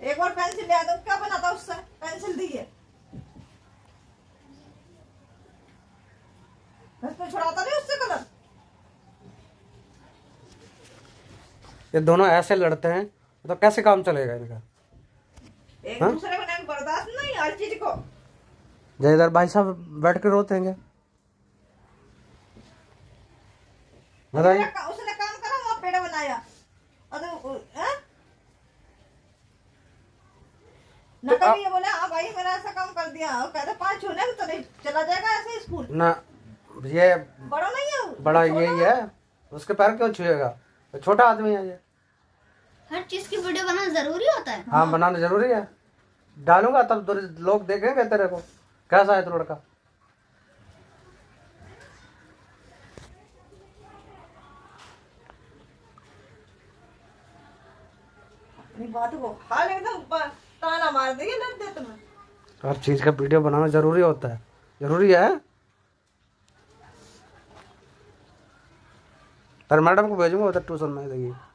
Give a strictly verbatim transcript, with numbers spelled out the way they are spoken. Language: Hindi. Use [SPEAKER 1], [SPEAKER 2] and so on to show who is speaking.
[SPEAKER 1] एक बार पेंसिल ले आता, क्या बनाता उससे? पेंसिल दी है, बस पे छुड़ाता नहीं उससे कलर।
[SPEAKER 2] ये दोनों ऐसे लड़ते हैं तो कैसे काम चलेगा इनका?
[SPEAKER 1] एक दूसरे को नहीं बर्दाश्त नहीं हर चीज को।
[SPEAKER 2] जय इधर भाई साहब बैठ कर रोते हैं। बताइए,
[SPEAKER 1] उसने काम करा, वहाँ पेड़ बनाया ना, कभी ये बोले हाँ भाई मेरा ऐसा काम कर दिया, कहते पाँच छूने तो नहीं चला जाएगा ऐसे स्कूल
[SPEAKER 2] ना। ये
[SPEAKER 1] बड़ा नहीं है,
[SPEAKER 2] बड़ा यही है, उसके पैर क्यों छुएगा? तो छोटा आदमी है ये।
[SPEAKER 3] हर चीज की वीडियो बनाना जरूरी होता है।
[SPEAKER 2] हाँ, हाँ। बनाना जरूरी है। डालूंगा तब तो लोग देखेंगे तेरे को कैसा है तू लड़का।
[SPEAKER 1] अपनी बात को हाल एकदम ताना मार देगी लड़ तुम्हें।
[SPEAKER 2] हर चीज का वीडियो बनाना जरूरी होता है, जरूरी है। पर मैडम को भेजूंगा उधर ट्यूशन में, देखिए।